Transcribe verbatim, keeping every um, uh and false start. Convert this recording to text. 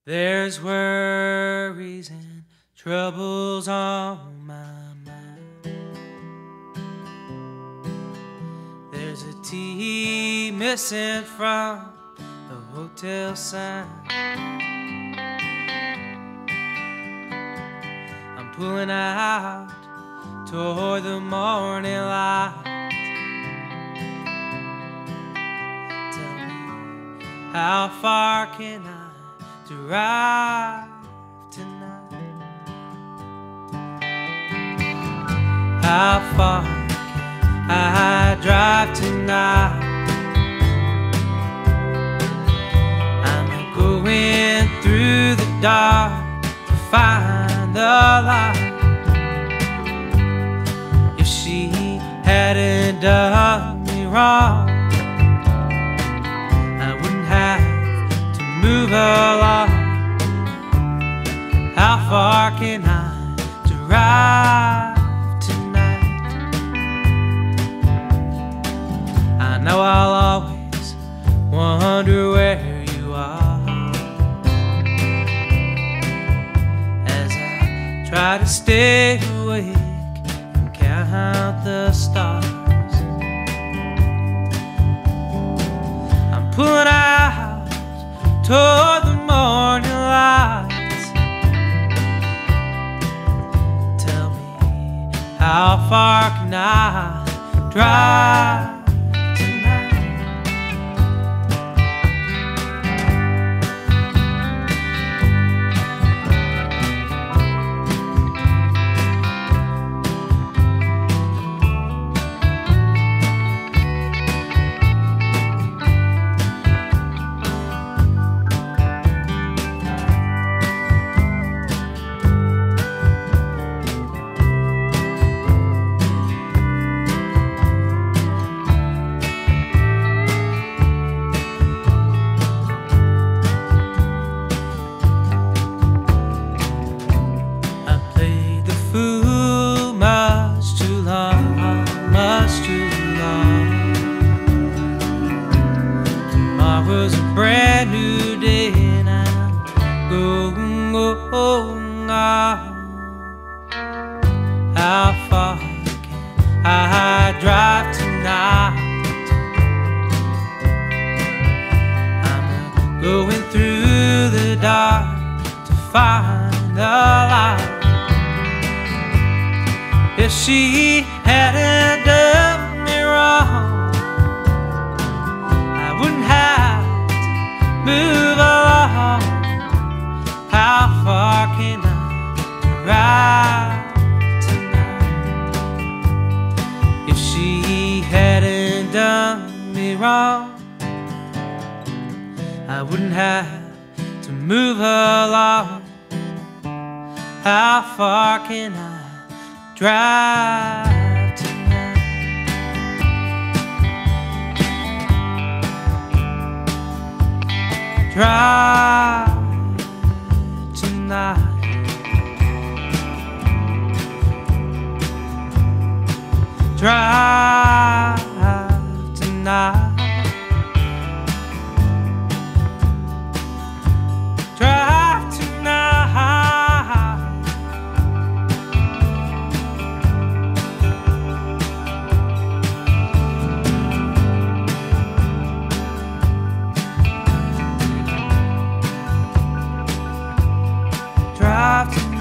There's worries and troubles on my mind. There's a T missing from the hotel sign. I'm pulling out toward the morning light. Tell me, how far can I drive tonight? How far can I drive tonight? I'm going through the dark to find the light. If she hadn't done me wrong, I wouldn't have to move along. How far can I drive tonight? I know I'll always wonder where you are as I try to stay awake and count the stars. I'm pulling out toward the morning light. Tell me, how far can I drive tonight? Much too long, much too long. Tomorrow's a brand new day and I'm going on. How far can I drive tonight? I'm going through the dark to find the light. If she hadn't done me wrong, I wouldn't have to move along. How far can I drive tonight? If she hadn't done me wrong, I wouldn't have to move along. How far can I drive tonight? Drive tonight. Drive tonight. Drive tonight. Drive tonight.